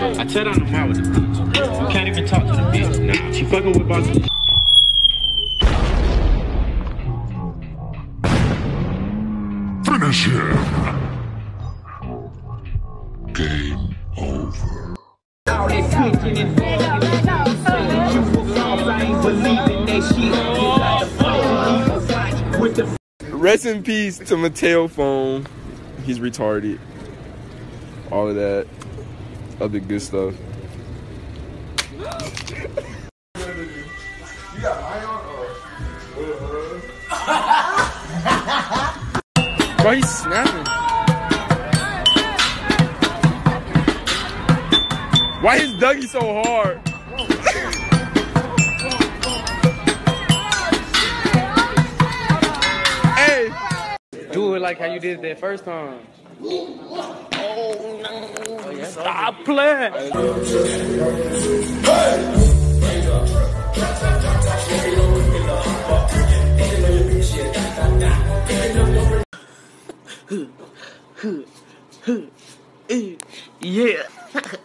I tell down the mouth with the bitch. You can't even talk to the bitch. Nah, she fucking with boss. Finish him. Game over. All that switching and saying you were lost, I ain't believing that shit. With the Rest in peace to Mateo phone. He's retarded. All of that other good stuff. You got iron or? Bro, he's snapping. Why is Dougie so hard? Hey! Do it like how you did that first time. Oh no! Stop playing! Yeah.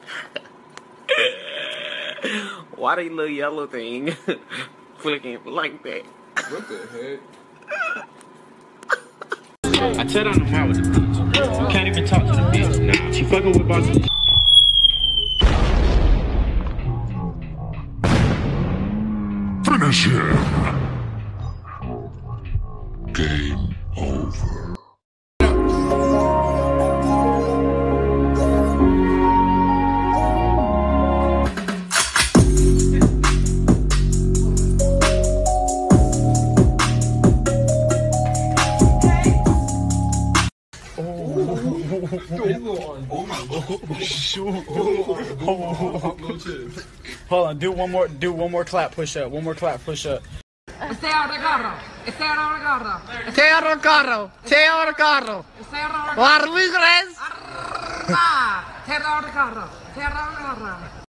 Why they little yellow thing flicking like that? What the heck? I tell down the mouth with the bitch. You can't even talk to the bitch. Nah, she fucking with boss. Finish him. Game over. Hold on, do one more clap push up. One more clap push up. Teo Ricardo. Teo Ricardo.